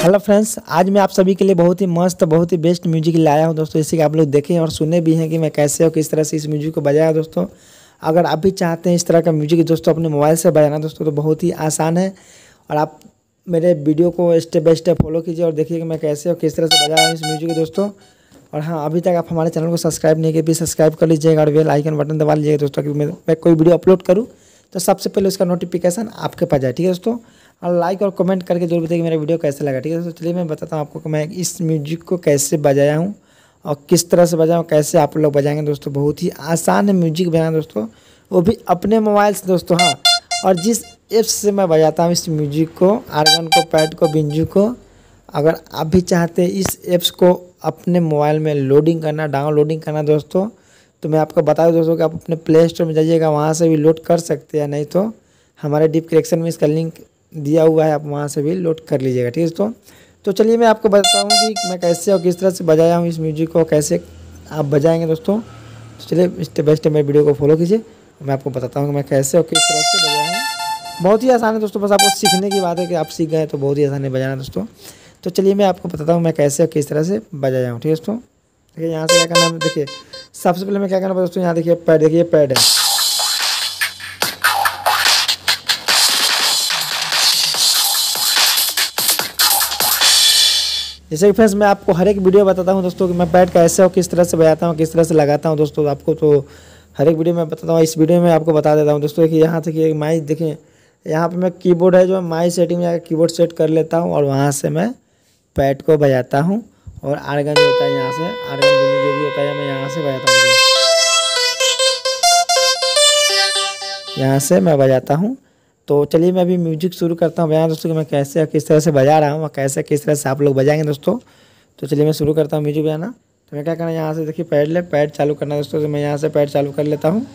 Hello friends, आज मैं आप सभी के लिए बहुत ही मस्त बहुत ही बेस्ट म्यूजिक लाया हूं दोस्तों। इसी के आप लोग देखें और सुने भी हैं कि मैं कैसे और किस तरह से इस म्यूजिक को बजाया दोस्तों। अगर आप भी चाहते हैं इस तरह का म्यूजिक दोस्तों अपने मोबाइल से बजाना दोस्तों तो बहुत ही आसान है। और आप मेरे वीडियो को स्टेप बाय स्टेप फॉलो कीजिए और देखिए कि मैं कैसे और किस तरह से बजा रहा हूँ इस म्यूजिक दोस्तों। और हाँ, अभी तक आप हमारे चैनल को सब्सक्राइब नहीं किए भी सब्सक्राइब कर लीजिएगा और बेल आइकन बटन दबा लीजिएगा दोस्तों कि मैं कोई वीडियो अपलोड करूँ तो सबसे पहले उसका नोटिफिकेशन आपके पास जाए। ठीक है दोस्तों, और लाइक और कमेंट करके जरूर बताइए कि मेरा वीडियो कैसा लगा। ठीक है दोस्तों, चलिए मैं बताता हूँ आपको कि मैं इस म्यूजिक को कैसे बजाया हूँ और किस तरह से बजाया हूँ, कैसे आप लोग बजाएंगे दोस्तों। बहुत ही आसान है म्यूजिक बजाना दोस्तों, वो भी अपने मोबाइल से दोस्तों। हाँ, और जिस ऐप्स से मैं बजाता हूँ इस म्यूजिक को, आर्गन को, पैड को, बिंजू को, अगर आप भी चाहते हैं इस ऐप्स को अपने मोबाइल में लोडिंग करना, डाउनलोडिंग करना दोस्तों, तो मैं आपको बता दूं दोस्तों कि आप अपने प्ले स्टोर में जाइएगा, वहाँ से भी लोड कर सकते हैं। नहीं तो हमारे डिस्क्रिप्शन में इसका लिंक दिया हुआ है, आप वहाँ से भी लोड कर लीजिएगा। ठीक है दोस्तों, तो चलिए मैं आपको बताता हूँ कि मैं कैसे और किस तरह से बजाया हूँ इस म्यूजिक को, कैसे आप बजाएंगे दोस्तों। तो चलिए स्टेप बाय स्टेप मेरे वीडियो को फॉलो कीजिए, मैं आपको बताता हूँ कि मैं कैसे और किस तरह से बजाया हूँ। बहुत ही आसान है दोस्तों, बस आपको सीखने की बात है कि आप सीख गए तो बहुत ही आसान है बजाना दोस्तों। तो चलिए मैं आपको बताता हूँ मैं कैसे और किस तरह से बजाया हूँ। ठीक है दोस्तों, देखिए यहाँ से क्या करना है। देखिए सबसे पहले मैं क्या करना है दोस्तों, यहाँ देखिए पैड, देखिए पैड है। जैसे कि फ्रेंड्स मैं आपको हर एक वीडियो बताता हूँ दोस्तों कि मैं पैड कैसे और किस तरह से बजाता हूँ, किस तरह से लगाता हूँ दोस्तों। आपको तो हर एक वीडियो में बताता हूँ, इस वीडियो में आपको बता देता हूँ दोस्तों कि यहाँ देखिए माइक, देखिए यहाँ पे मैं कीबोर्ड है जो माई सेटिंग में जाकर कीबोर्ड सेट कर लेता हूँ और वहाँ से मैं पैड को बजाता हूँ। और आर्गन जो होता है यहाँ से, आर्गन जो भी होता है मैं यहाँ से बजाता हूँ, यहाँ से मैं बजाता हूँ। तो चलिए मैं अभी म्यूजिक शुरू करता हूँ बजाना दोस्तों कि मैं कैसे किस तरह से बजा रहा हूँ और कैसे किस तरह से आप लोग बजाएंगे दोस्तों। तो चलिए मैं शुरू करता हूँ म्यूजिक बजाना। तो मैं क्या करना है, यहाँ से देखिए पैड चालू करना है दोस्तों। तो मैं यहाँ से पैड चालू कर लेता हूँ।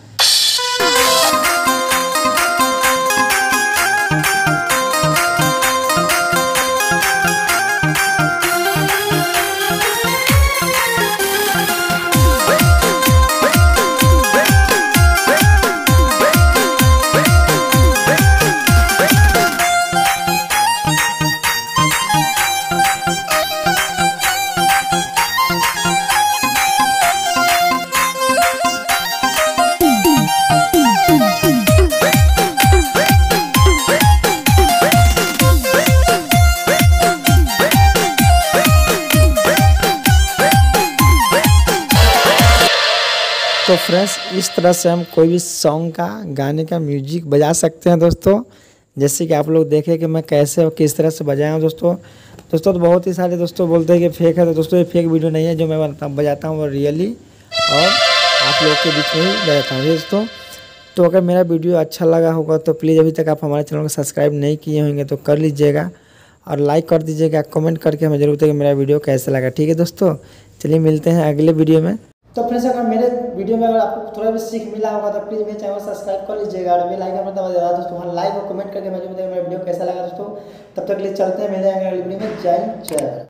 तो फ्रेंड्स इस तरह से हम कोई भी सॉन्ग का, गाने का म्यूजिक बजा सकते हैं दोस्तों। जैसे कि आप लोग देखें कि मैं कैसे और किस तरह से बजाया हूँ दोस्तों। तो बहुत ही सारे दोस्तों बोलते हैं कि फेक है, तो दोस्तों ये फेक वीडियो नहीं है। जो मैं बजाता हूँ वो रियली और आप लोग के बीच में ही बजाता हूँ दोस्तों। तो अगर मेरा वीडियो अच्छा लगा होगा तो प्लीज़ अभी तक आप हमारे चैनल को सब्सक्राइब नहीं किए होंगे तो कर लीजिएगा और लाइक कर दीजिएगा, कमेंट करके हमें जरूर बताइए कि मेरा वीडियो कैसा लगा। ठीक है दोस्तों, चलिए मिलते हैं अगले वीडियो में। तो फ्रेंड्स अगर मेरे वीडियो में अगर आपको थोड़ा भी सीख मिला होगा तो प्लीज़ मेरे चैनल को सब्सक्राइब कर लीजिएगा और बेल आइकन बटन दबा दीजिएगा दोस्तों। वहाँ लाइक और कमेंट करके मुझे बताइए मेरा वीडियो कैसा लगा दोस्तों। तब तक के लिए चलते हैं, मिलेंगे अगले वीडियो में। जय जय।